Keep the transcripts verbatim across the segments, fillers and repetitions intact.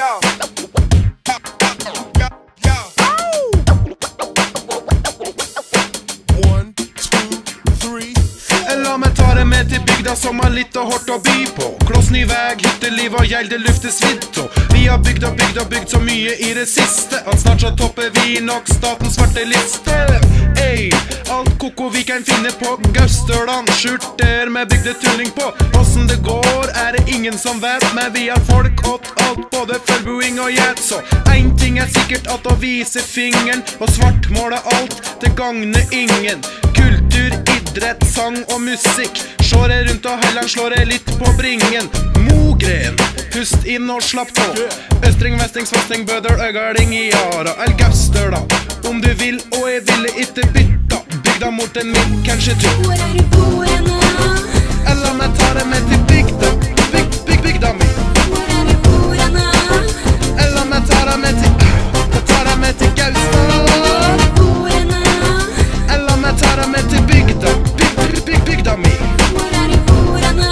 La meg ta det med til bygda som har litt og hårdt å by på. Kloss ny veg, hytteliv og gjelde luftes vidt. Vi har bygd og bygd og bygd så mye i det siste at snart så topper vi nok statens svarte liste. Ey, alt koko vi kan finne på Gaustølan, skjorter med bygdetulling på. Hvordan det går er det ingen som vet, men vi har folk åt alt, både følbuing og gjet. Så en ting er sikkert at å vise fingeren og svartmåle alt, det gagner ingen. Kultur, idrett, sang og musikk, slår jeg rundt og heller slår jeg litt på bringen. Mogren, pust inn og slapp på. Østring, vestring, svastring, bødel, øgaling, jara, el Gaustøla. Om du vil, og jeg ville ikke bytta, bygda mot en mild, kanskje du. Hvor er du bor nå? Eller meg ta det med til bygda, bygg, bygg, bygda mi. Hvor er du bor nå? Eller meg ta det med til, jeg tar det med til Gaustøla. Hvor er du bor nå? Eller meg ta det med til bygda, bygg, bygg, bygg, bygda mi. Hvor er du bor nå?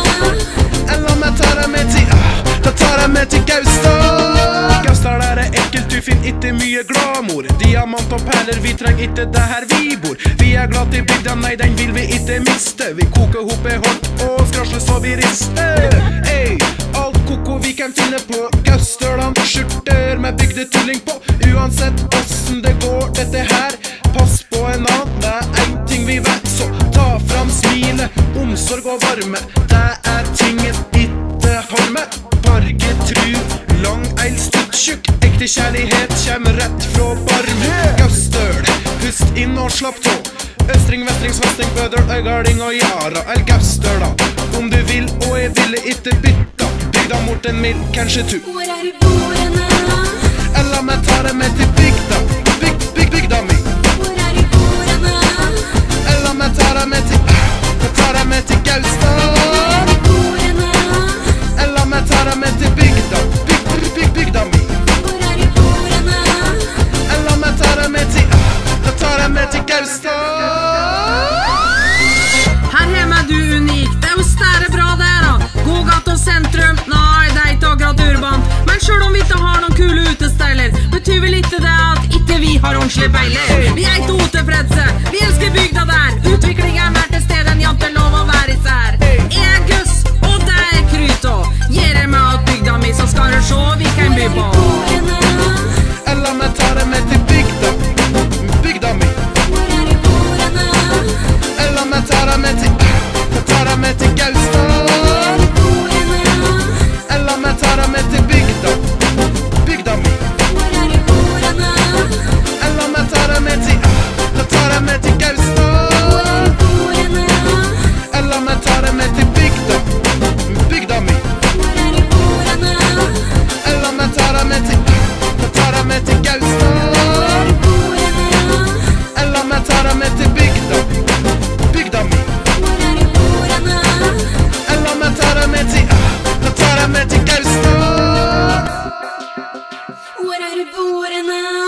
Eller meg ta det med til, jeg tar det med til Gaustøla. Gaustøla er ekkelt, du finner ikke mye glamour. Diamant og perler, vi trenger ikke det her vi bor. Vi er glad til bygda, nei den vil vi ikke miste. Vi koker hoppe hårdt og skrasler så vi rister. Ey, alt koko vi kan finne på Gaustølan, skjorter med bygdetulling på. Uansett hvordan det går dette her, pass på en annen, det er en ting vi vet. Så ta fram smilet, omsorg og varme, det er tingen ikke hold med. Barge tru, lang eil stutt tjukk, ekte kjærlighet kjem rett fra barme. Gaustøl, pust inn og slapp tå. Østring, vestring, svastring, bødel, øgaling og jara, el Gaustøla. Om du vil, og jeg ville ikke bytta, bygda mot en mild, kanskje du. Hvor er du bor nå? Eller meg ta det med til bygda, bygg, bygg, bygda mi. Hvor er du bor nå? Eller meg ta det med til, jeg tar det med til Gaustøla. Hvor er du bor nå? Eller meg ta det med til bygda, bygg, bygg, bygg, bygda mi. Hvor er du bor nå? Eller meg ta det med til, jeg tar det med til Gaustøla. Her hjemme er du unik, det er jo stærre bra der da. Gågata og sentrum, nei det er ikke akkurat urban. Men selv om vi ikke har noen kule utesteiler, betyr vel ikke det at ikke vi har ordentlig peiler. Vi er ikke utilfredse, vi elsker bygda der. Utvikling er mer til sted enn jantelov å være især. Jeg er Gus, og det er Kryto. Gjer jeg meg at bygda mi, så skal du se vi kan by på. Eller meg ta det med til bygda, bygda mi. Hvor er du bor nå? Eller meg ta det med til, jeg tar det med til Gaustøla. Hvor er du bor nå? Eller meg ta det med til bygda, bygda mi. Hvor er du bor nå? Eller meg ta det med til, jeg tar det med til Gaustøla. Hvor er du bor nå? Eller meg ta det med til bygda, bygda mi. Hvor er du bor nå? Eller meg ta det med til, jeg tar det med til Gaustøla. Hvor er du bor nå? Eller meg ta det med til bygda, bygda mi. Hvor er du bor nå? Eller meg ta det med til, jeg tar det med til Gaustøla. Hvor er du bor nå?